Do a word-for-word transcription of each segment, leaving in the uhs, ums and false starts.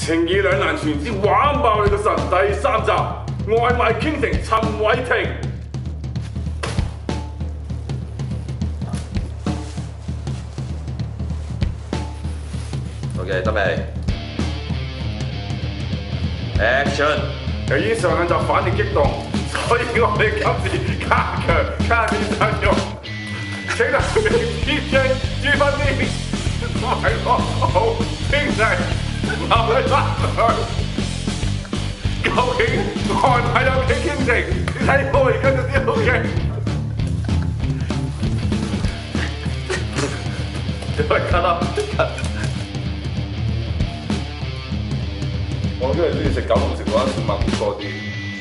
情義兩難全之玩爆你個神第三集，外賣傾城陳偉霆。 OK， 得未 ？Action！ 由於上兩集反應激動，所以我哋今次加強加點陣容，請嚟 D J 朱芬啲同埋我好兄弟劉禮發佢。究竟外賣有幾傾城？你睇我而家就知 OK。 喂，cut 啦 ，cut！ 我都係中意食九龍食嗰一物多啲，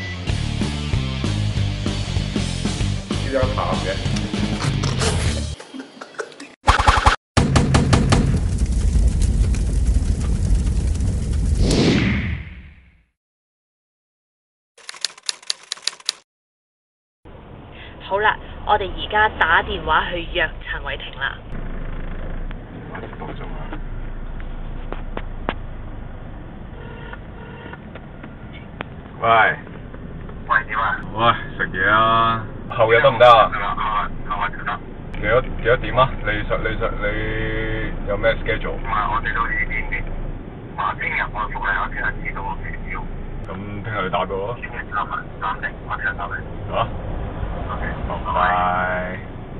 呢張鹹嘅。 好啦，我哋而家打電話去約陳偉霆啦。 多咗啊！喂， 喂點啊？ 喂，食嘢啊！後日得唔得啊？ 後日就得。 幾多幾多點啊？你實你實你有咩 schedule？ 唔係，我哋到呢邊嘅。話聽日我復嚟，我聽日知道我幾少。 咁聽日你打過咯。 聽日三萬三定，我聽日打你。 嚇 ？OK， 拜拜。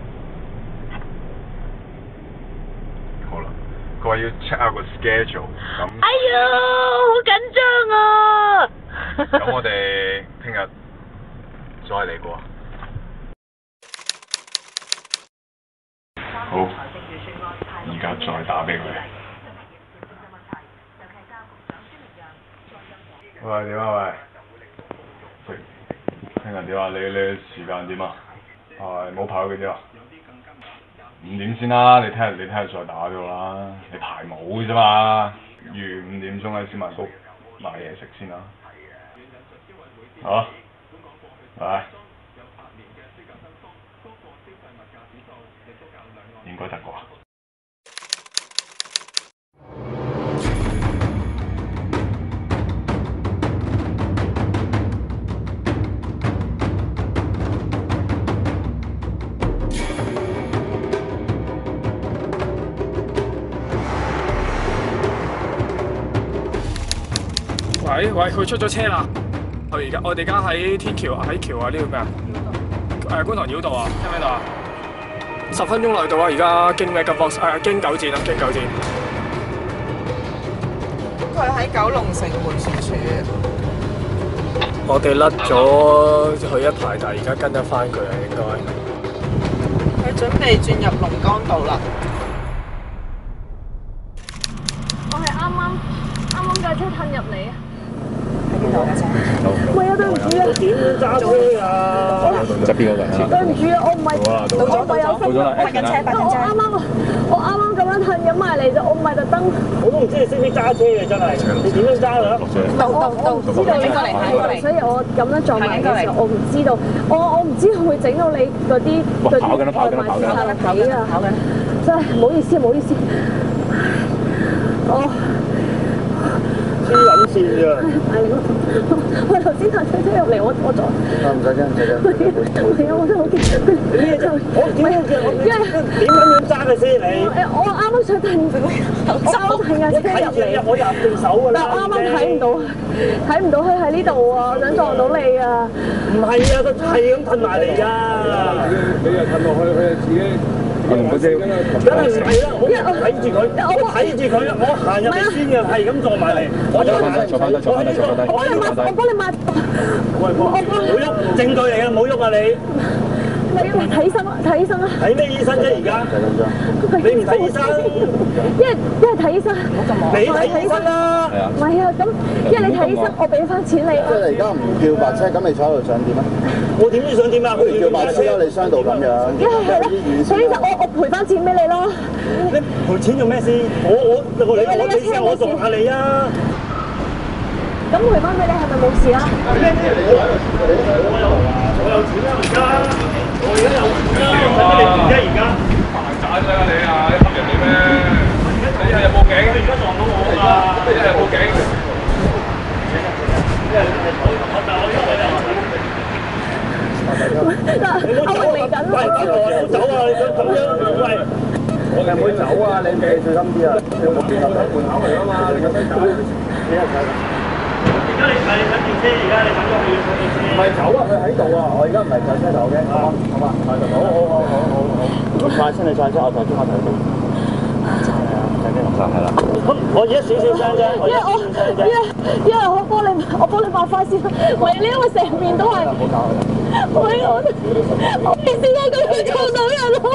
好啦，佢話要 check out 個 schedule，咁。 哎呀，好緊張啊！ 咁我哋聽日再嚟過。好，而家再打俾佢。喂，點啊？喂，聽日點啊？你你時間點啊？係冇排幾點啊？五點先啦，你聽日你聽日再打咗啦。你排冇嘅啫嘛，預五點鐘喺小賣谷買嘢食先啦。好，拜。應該得啩？ 喂喂，佢出咗車啦！我而家我哋而家喺天橋喺橋啊，呢個咩啊？誒觀塘繞道啊，聽唔聽到啊？十分鐘內到啊！而家經咩嘅 box 誒經九站啊，經九站。 佢喺九龍城迴旋處。 我哋甩咗佢一排，但係而家跟得翻佢啊，應該。 佢準備轉入龍崗道啦。 我係啱啱啱啱架車褪入嚟啊！ 喺邊度嘅車？ 唔係啊，對唔住啊！ 點樣揸車啊？ 側邊嗰個係對唔住啊，我唔係， 到咗我有到咗，拍緊車拍緊車。 我啱啱我啱啱咁樣褪咗埋嚟啫，我唔係特登。 我都唔知你識唔識揸車嘅真係，你點樣揸㗎？ 到到到， 知道你過嚟過嚟。 所以我咁樣撞埋嘅時候，我唔知道，我我唔知會整到你嗰啲嗰啲外賣司機啊！ 跑緊。 真係唔好意思，唔好意思。我。 黐撚線㗎！ 我頭先搭車車入嚟，我我撞。 唔使驚，唔使驚。 係啊，我真係好驚。 你就我點樣嘅？因為點咁樣揸嘅先你？ 誒，我啱啱想褪，我啱啱褪架車入嚟， 我入對手㗎啦。 但係我啱啱睇唔到，睇唔到佢喺呢度啊！我想撞到你啊！ 唔係啊，佢係咁褪埋嚟㗎。 你又褪落去，佢就自己。 我同嗰隻梗係唔係啦，我睇住佢，我睇住佢，我行入去先嘅，係咁撞埋嚟。我坐翻低，坐翻低，坐翻低，坐翻低。 我幫你抹，我幫你抹。 喂，唔好喐，證據嚟嘅，唔好喐啊你！ 唔係啊，睇醫生啊，睇醫生啊！ 睇咩醫生啫而家？你唔睇醫生？ 因為因為睇醫生， 你睇醫生啦。 係啊。 唔係啊，咁因為你睇醫生，我俾翻錢你。 即係你而家唔叫白車，咁你坐喺度想點啊？ 我點知想點啊？ 不如叫白車啦，你傷到咁樣。 因為係啦，所以就我我賠翻錢俾你咯。 你賠錢做咩先？我我我你我你先我撞下你啊！ 咁賠翻俾你係咪冇事啊？ 我有我有錢啦而家，我而家有錢啦，使乜你賠啫而家？ 扮渣啫你啊！你氹人哋咩？你一係報警，你而家撞到我啊！你一係報警。 喂，我走啊！你想咁樣？喂，我哋唔會走啊！你你小心啲啊！你冇變入喺門口嚟啊嘛！你咁樣走，幾日睇？而家你係你上電車，而家你等咗佢要上電車。唔係走啊！佢喺度啊！我而家唔係上車頭嘅，好嘛？好嘛？好好好好好好。咁快先你上車，我就即刻睇到。係啦，我而家少少聲啫，我而家少少聲啫。 因為因為我幫你我幫你抹花先，唔係你因為成面都係。唔好搞佢。我我我未試過咁樣撞到人咯。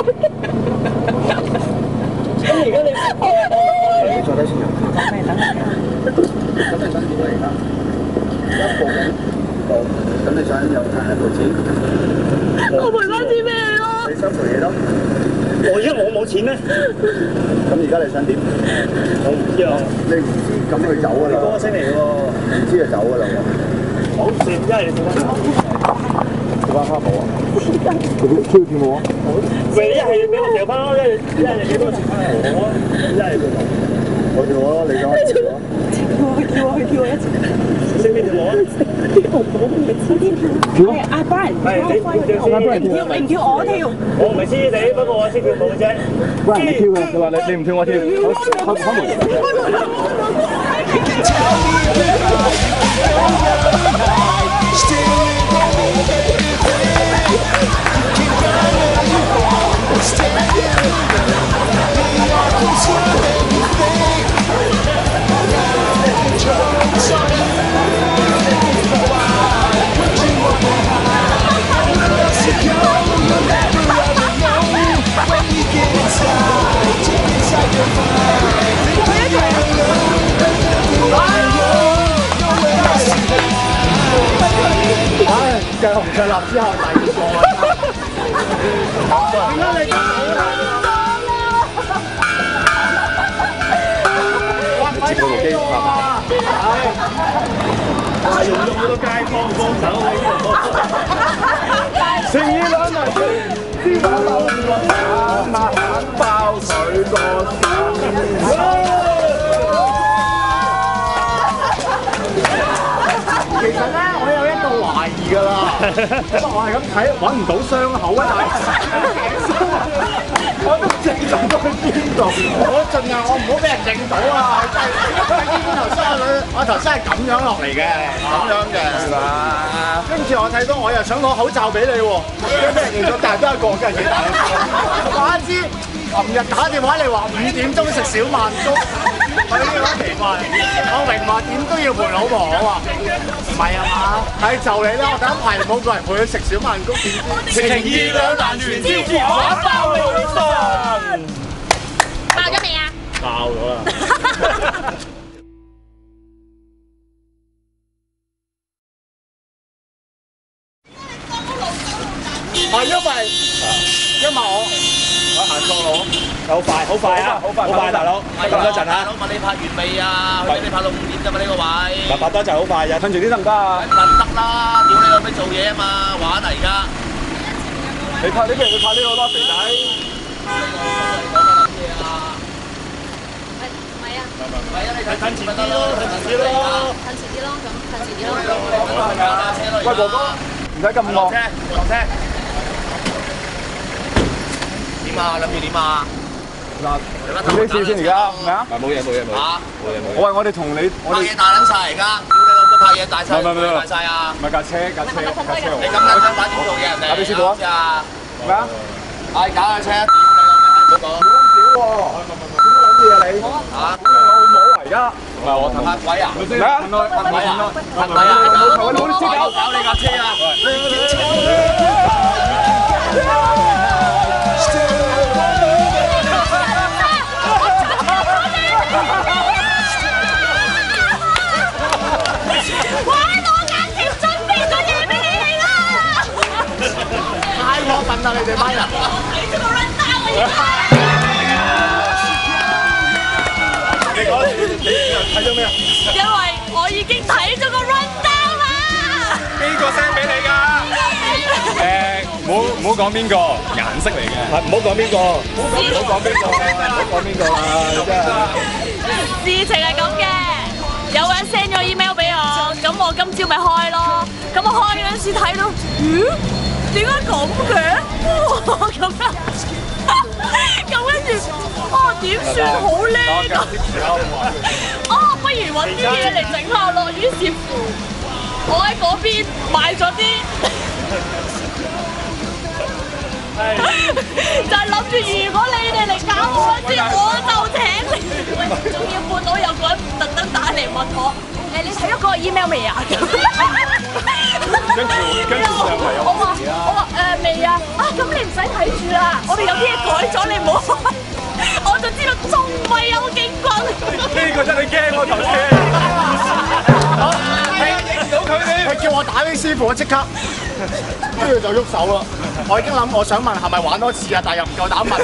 咁而家你你坐低先啊。等你等你。咁你等住嚟啦。一步緊步，咁你想有賺一步錢？我賠翻錢俾你咯。你收賠嘢咯。我而家我冇錢咩？咁而家你想點？我唔知啊。你唔知咁佢走㗎啦。你歌星嚟嘅喎，唔知就走㗎啦。好，試一係你跳翻跳翻花舞啊！跳跳舞啊！喂，一係你俾我跳翻咯，一係一係你俾我跳翻我啊！一係我跳我咯，你講我跳我。跳啊！跳啊！跳啊！一次。識邊跳舞啊？跳啊！阿 Brian，係你跳先。跳你唔跳我跳。我唔係黐地，不過我識跳舞啫。Brian，你跳嘅，你話你你唔跳我跳。開開門。腳紅腳立之後第二個啊！點解你咁好啊？接部機拍拍。係，係用咗好多街坊幫手喺呢度。誠意兩文錢，先把手個眼爆佢個神。其實咧，我有一度懷疑㗎啦，因為我係咁睇揾唔到傷口啊，我都唔知撞到去邊度，我盡量我唔好俾人認到啊！真係，因為頭先我我頭先係咁樣落嚟嘅，咁樣嘅，係嘛？跟住我睇到我又想攞口罩俾你喎，驚俾人認到，但係都係個個人幾大嘅。話知，琴日打電話嚟話五點鐘食小曼粥。我呢個好奇怪，我明話點都要陪老婆，我話唔係啊嘛，係就你啦，我等一排冇過嚟陪佢食小曼谷，點知情義兩難全，招之我包你信。爆咗未啊？爆咗啦！係因為因為我我行錯路。好快，好快啊！好快，好快，大佬，等多陣啊！大佬問你拍完未啊？佢俾你拍到五點啫嘛，呢個位。嗱，拍多陣好快啊！趁住啲得唔得啊？得啦，屌你老味做嘢啊嘛，玩啊而家。你拍呢邊，你拍呢個啦，肥仔。咩啊？唔係啊。唔係啊，你睇近前啲咯，近前啲咯。近前啲咯，咁近前啲咯。喂，哥哥，唔使咁惡。落車，落車。點啊？諗住點啊？嗱，做咩事先而家？咩啊？冇嘢冇嘢冇嘢。嚇！冇嘢冇嘢。我話我哋同你，我哋拍嘢大撚晒而家，屌你老母拍嘢大晒，大晒啊！唔係架車架車架車你咁撚想擺點做嘢人哋？打俾師傅啊！咩啊？嗌搞架車，屌你老味，唔好講。屌喎！點撚嘢啊你？嚇！老母啊而家！唔係我拍鬼啊！咩啊？拍鬼啊！拍鬼啊！我冇啲資格搞你架車啊！我笨啊！你哋班人，睇咗個 run down 啊！你講你你睇咗咩啊？因為我已經睇咗個 run down 啦。邊個 send 俾你㗎？誒，唔好唔好講邊個，顏色嚟嘅。係唔好講邊個，唔好講邊個，唔好講邊個啦！真係。事情係咁嘅，有個人 send 咗 email 俾我，咁我今朝咪開咯。咁我開嗰陣時睇到，咦？ 點解咁嘅？哇咁樣，咁跟住，哦點算好咧？哦，不如揾啲嘢嚟整下咯。於是乎，我喺嗰邊買咗啲。就係諗住，如果你哋嚟搞我一啲，我就請你。喂，仲要半島有個人特登打嚟問我，誒你睇咗嗰個 email 未啊？跟住跟住上嚟我話我話誒未啊，啊咁你唔使睇住啦，我哋有啲嘢改咗，你唔好。我就知道仲未有警棍。呢個真係驚我頭先。影唔到佢哋。 佢叫我打俾師傅，我即刻，跟住就喐手啦。我已經諗，我想問係咪玩多次啊，但係又唔夠膽問。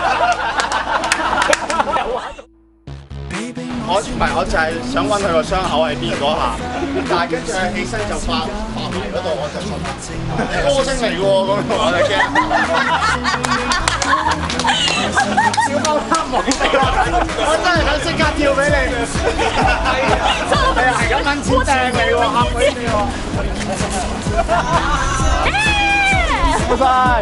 我唔係，我就係想揾佢個傷口喺邊嗰下，但係跟住佢起身就發發埋嗰度，我就信歌星嚟嘅喎，咁我就驚。小貓黑網俾我睇，我真係想即刻跳俾你。係啊，係咁揾錢掟你喎，嚇鬼你喎！拜拜。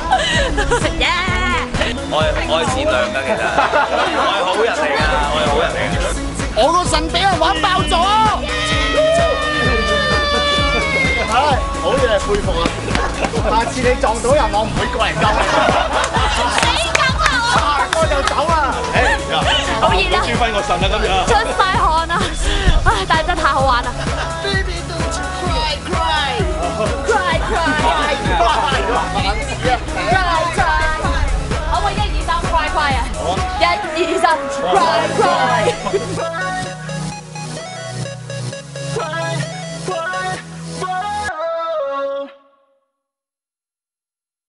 我係我係善良㗎，其實我係好人嚟㗎，我係好人嚟㗎。 我個腎俾人玩爆咗！唉，好嘢，佩服啊！下次你撞到人，我唔會過嚟救你。 你咁啊！ 我就走啦！ 好熱啊！ 轉翻個腎啦，今日。 出晒汗。